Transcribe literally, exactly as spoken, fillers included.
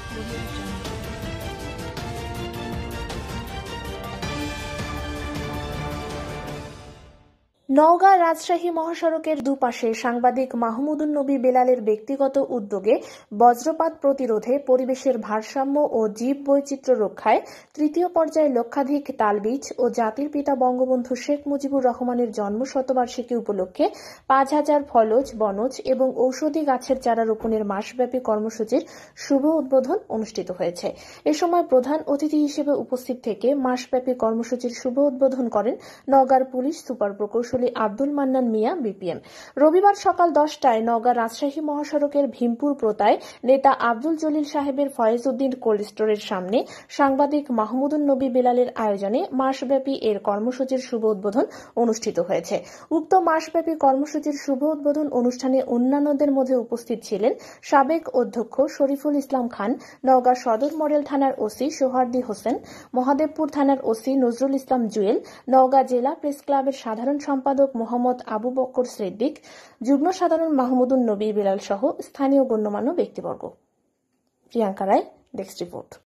নওগাঁ রাজশাহী মহাসড়কের দুপাশে সাংবাদিক মাহমুদুন নবী বেলালের ব্যক্তিগত উদ্যোগে বজ্রপাত প্রতিরোধে পরিবেশের ভারসাম্য ও জীব বৈচিত্র্য রক্ষায় তৃতীয় পর্যায়ে লক্ষাধিক তালবীজ ও জাতির পিতা বঙ্গবন্ধু শেখ মুজিবুর রহমানের জন্ম শতবার্ষিকী উপলক্ষে পাঁচ হাজার ফলজ বনজ এবং ঔষধি গাছের চারা রোপণের মাসব্যাপী কর্মসূচির শুভ উদ্বোধন অনুষ্ঠিত হয়েছে। এ সময় প্রধান অতিথি হিসেবে উপস্থিত থেকে মাসব্যাপী কর্মসূচির শুভ উদ্বোধন করেন নওগাঁর পুলিশ সুপার প্রকৌশলী আব্দুল মান্নান মিয়া বিপিএম। রবিবার সকাল দশটায় নওগাঁ রাজশাহী মহাসড়কের ভীমপুর প্রতায় নেতা আব্দুল জলিল সাহেবের ফয়েজ উদ্দিন কোল্ড স্টোরের সামনে সাংবাদিক মাহমুদুন নবী বেলালের আয়োজনে মাসব্যাপী এর কর্মসূচির শুভ উদ্বোধন অনুষ্ঠিত হয়েছে। উক্ত মাসব্যাপী কর্মসূচির শুভ উদ্বোধন অনুষ্ঠানে অন্যান্যদের মধ্যে উপস্থিত ছিলেন সাবেক অধ্যক্ষ শরীফুল ইসলাম খান, নওগাঁ সদর মডেল থানার ওসি সোহার্দি হোসেন, মহাদেবপুর থানার ওসি নজরুল ইসলাম জুয়েল, নওগাঁ জেলা প্রেস ক্লাবের সাধারণ সম্পাদক মোহাম্মদ আবু বক্কর সিদ্দিক, যুগ্ম সাধারণ মাহমুদুন নবী বেলাল সহ স্থানীয় গণ্যমান্য ব্যক্তিবর্গ। Priyanka Roy, desk report.